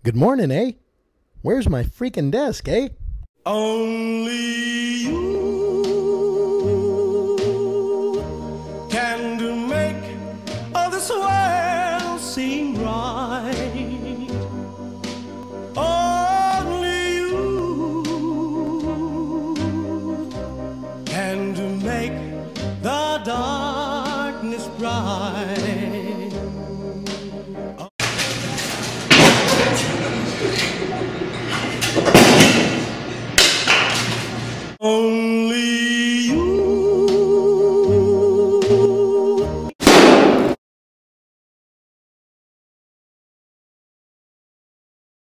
Good morning, eh? Where's my freaking desk, eh? Only